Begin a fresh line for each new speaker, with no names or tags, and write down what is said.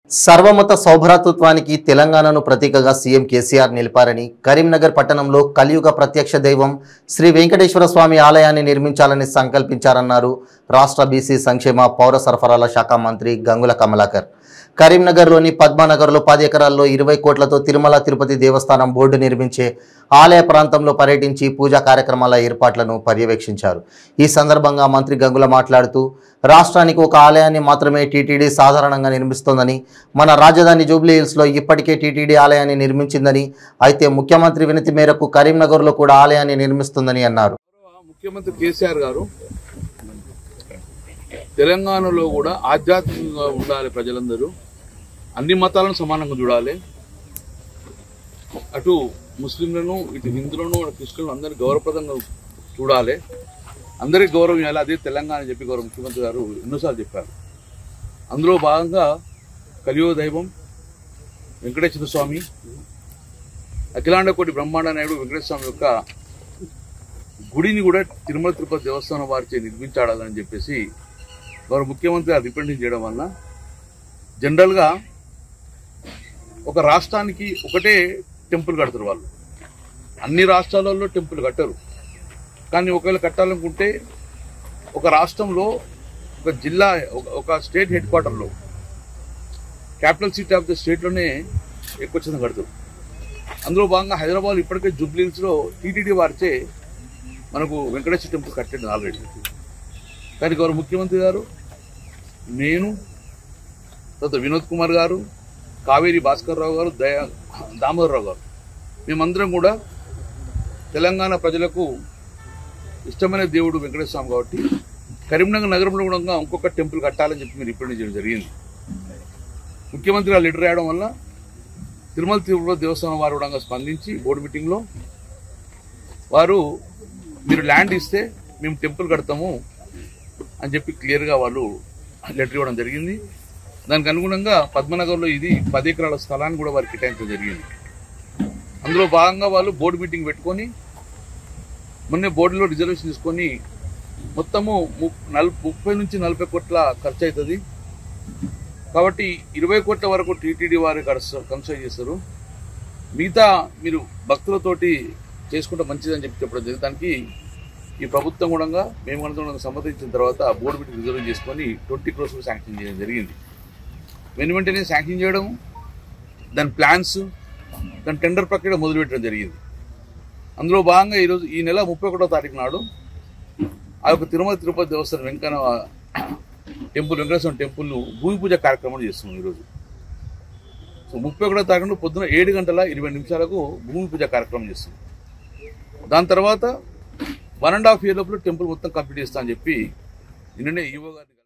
సర్వమత సౌభ్రాతృత్వానికి తెలంగాణను ప్రతీకగా సీఎం కేసీఆర్ నిలిపారని కరీంనగర్ పట్టణంలో కలియుగ ప్రత్యక్ష దైవం శ్రీ వెంకటేశ్వర స్వామి ఆలయాన్ని నిర్మించాలని సంకల్పించారన్నారు రాష్ట్ర బీసీ సంక్షేమ పౌర సరఫరాల శాఖ మంత్రి గంగుల కమలాకర్. కరీంనగర్లోని పద్మానగర్లో 10 ఎకరాల్లో 20 కోట్లతో తిరుమల తిరుపతి దేవస్థానం బోర్డు నిర్మించే ఆలయ ప్రాంతంలో పర్యటించి పూజా కార్యక్రమాల ఏర్పాట్లను పర్యవేక్షించారు. ఈ సందర్భంగా మంత్రి గంగుల మాట్లాడుతూ రాష్ట్రానికి ఒక ఆలయాన్ని మాత్రమే టీటీడీ సాధారణంగా నిర్మిస్తోందని, మన రాజధాని జూబ్లీహిల్స్లో ఇప్పటికే టీటీడీ ఆలయాన్ని నిర్మించిందని, అయితే ముఖ్యమంత్రి వినతి మేరకు కరీంనగర్లో కూడా ఆలయాన్ని నిర్మిస్తుందని అన్నారు.
ముఖ్యమంత్రి కేసీఆర్ గారు తెలంగాణలో కూడా ఆధ్యాత్మికంగా ఉండాలి, ప్రజలందరూ అన్ని మతాలను సమానంగా చూడాలి, అటు ముస్లింలను ఇటు హిందువులను క్రిస్టియన్లను అందరినీ గౌరవప్రదంగా చూడాలి, అందరికీ గౌరవం ఇవ్వాలి, అదే తెలంగాణ అని చెప్పి గౌరవ ముఖ్యమంత్రి గారు ఎన్నోసార్లు చెప్పారు. అందులో భాగంగా కలియుగ దైవం వెంకటేశ్వర స్వామి, అఖిలాండ కోటి బ్రహ్మాండ నాయుడు వెంకటేశ్వర స్వామి యొక్క గుడిని కూడా తిరుమల తిరుపతి దేవస్థానం వారిచే నిర్మించాలని చెప్పేసి గౌరవ ముఖ్యమంత్రి గారు రిప్రజెంట్ చేయడం వల్ల జనరల్గా ఒక రాష్ట్రానికి ఒకటే టెంపుల్ కడతారు వాళ్ళు. అన్ని రాష్ట్రాలలో టెంపుల్ కట్టరు, కానీ ఒకవేళ కట్టాలనుకుంటే ఒక రాష్ట్రంలో ఒక జిల్లా ఒక స్టేట్ హెడ్ క్వార్టర్లో క్యాపిటల్ సిటీ ఆఫ్ ద స్టేట్లోనే ఎక్కువ చిన్న కడతారు. అందులో భాగంగా హైదరాబాద్ ఇప్పటికే జూబ్లీహిల్స్లో టీటీడీ వారిచే మనకు వెంకటేశ్వర టెంపుల్ కట్టండి ఆల్రెడీ. కానీ గౌరవ ముఖ్యమంత్రి గారు, నేను, తర్వాత వినోద్ కుమార్ గారు, కావేరి భాస్కర్ రావు గారు, దామోదరరావు గారు, మేమందరం కూడా తెలంగాణ ప్రజలకు ఇష్టమైన దేవుడు వెంకటేశ్వర స్వామి కాబట్టి కరీంనగర్ నగరంలో కూడా ఇంకొక టెంపుల్ కట్టాలని చెప్పి మీరు రిప్రజెంట్ చేయడం జరిగింది. ముఖ్యమంత్రి గారు లెటర్ రాయడం వల్ల తిరుమల తిరుపతి దేవస్థానం వారు కూడా స్పందించి బోర్డు మీటింగ్లో వారు మీరు ల్యాండ్ ఇస్తే మేము టెంపుల్ కడతాము అని చెప్పి క్లియర్గా వాళ్ళు లెటర్ ఇవ్వడం జరిగింది. దానికి అనుగుణంగా పద్మనగర్లో ఇది 10 ఎకరాల స్థలాన్ని కూడా వారికి కేటాయించడం జరిగింది. అందులో భాగంగా వాళ్ళు బోర్డు మీటింగ్ పెట్టుకొని మొన్నే బోర్డులో రిజర్వేషన్ తీసుకొని మొత్తము 30 నుంచి 40 కోట్ల ఖర్చు అవుతుంది కాబట్టి 20 కోట్ల వరకు టీటీడీ వారు కన్సిడర్ చేస్తారు, మిగతా మీరు భక్తులతోటి చేసుకుంటే మంచిదని చెప్పడం జరిగింది. దానికి ఈ ప్రభుత్వం కూడా మేము కనుక సమ్మతించిన తర్వాత బోర్డు మీటింగ్ రిజర్వ్ చేసుకొని 20 crores శాంక్షన్ చేయడం జరిగింది. వెంటనే శాంక్షన్ చేయడం, దాని ప్లాన్స్, దాని టెండర్ ప్రక్రియ మొదలుపెట్టడం జరిగింది. అందులో భాగంగా ఈరోజు ఈ నెల 31వ తారీఖు నాడు ఆ యొక్క తిరుమల తిరుపతి దేవస్థానం వెంకటేశ్వర టెంపుల్ భూమి పూజ కార్యక్రమాలు చేస్తున్నాం ఈరోజు. సో 31వ తారీఖు పొద్దున 7:20 భూమి పూజ కార్యక్రమం చేస్తున్నాం. దాని తర్వాత 1.5 year లోపల టెంపుల్ మొత్తం కంప్లీట్ చేస్తా అని చెప్పి నిన్ననే ఈవో గారిని